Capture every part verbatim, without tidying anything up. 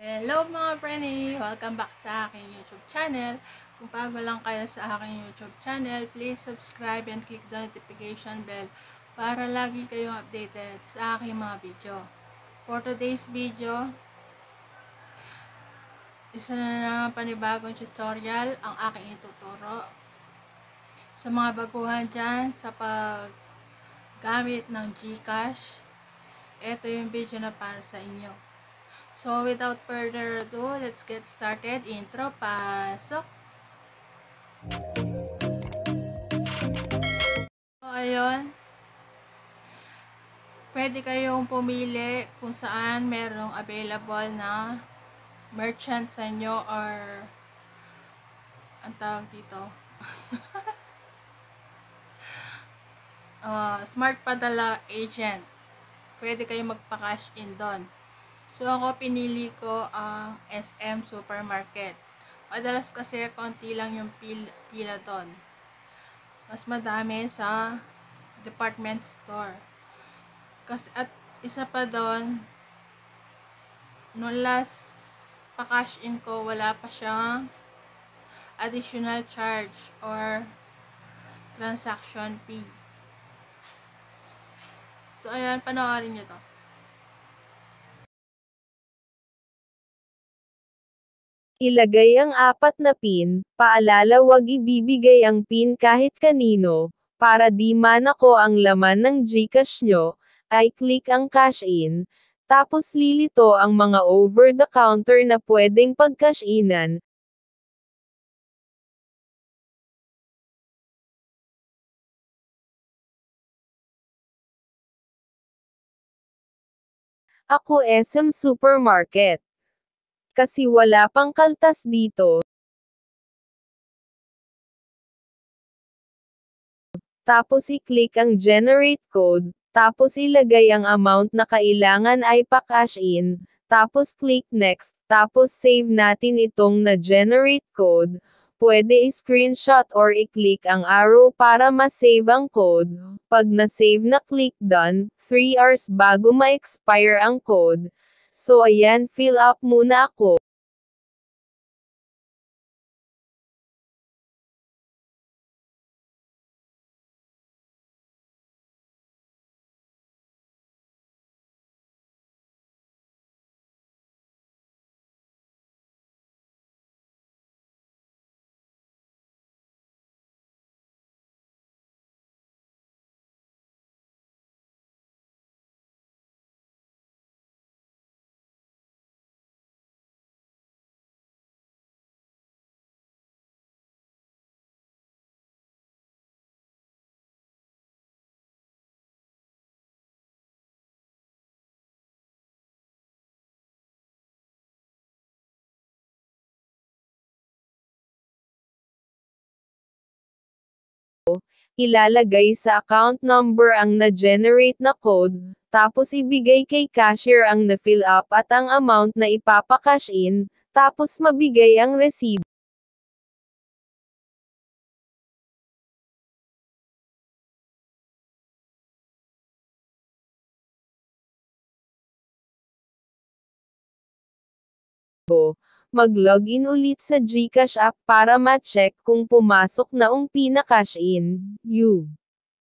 Hello mga preni! Welcome back sa aking YouTube channel. Kung bago lang kayo sa aking YouTube channel, please subscribe and click the notification bell para lagi kayong updated sa aking mga video. For today's video, isa na naman panibagong tutorial ang aking ituturo. Sa mga baguhan dyan sa paggamit ng Gcash, ito yung video na para sa inyo. So, without further ado, let's get started. Intro, pasok! So, ayun. Pwede kayong pumili kung saan merong available na merchant sa inyo or ang tawag dito. uh, smart padala agent. Pwede kayong magpa-cash in doon. So, ako pinili ko ang uh, S M Supermarket. Madalas kasi konti lang yung pil pila doon. Mas madami sa department store. Kasi, at isa pa doon, no last pa-cash in ko, wala pa siyang additional charge or transaction fee. So, ayan, panoorin nyo to. Ilagay ang apat na pin, paalala wag ibibigay ang pin kahit kanino, para di manako ang laman ng Gcash nyo, ay click ang cash in, tapos lilito ang mga over the counter na pwedeng pag-cash inan. Ako S M Supermarket. Kasi wala pang kaltas dito. Tapos i-click ang generate code, tapos ilagay ang amount na kailangan ay pa-cash in, tapos click next, tapos save natin itong na-generate code. Pwede i-screenshot or i-click ang arrow para ma-save ang code. Pag na-save na click done, three hours bago ma-expire ang code. So ayan, fill up muna ako. Ilalagay sa account number ang na-generate na code, tapos ibigay kay cashier ang na-fill up at ang amount na ipapa-cash in, tapos mabigay ang resibo. Mag-login ulit sa Gcash app para ma-check kung pumasok na ang pina-cash in. You.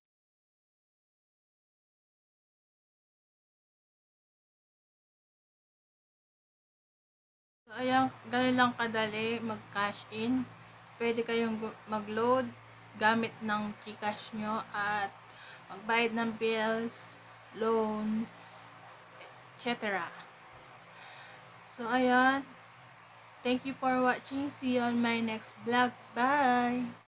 So, ayan, ganun lang kadali mag-cash in. Pwede kayong mag-load gamit ng Gcash nyo at magbayad ng bills, loans, et cetera. So, ayan. Thank you for watching. See you on my next vlog. Bye!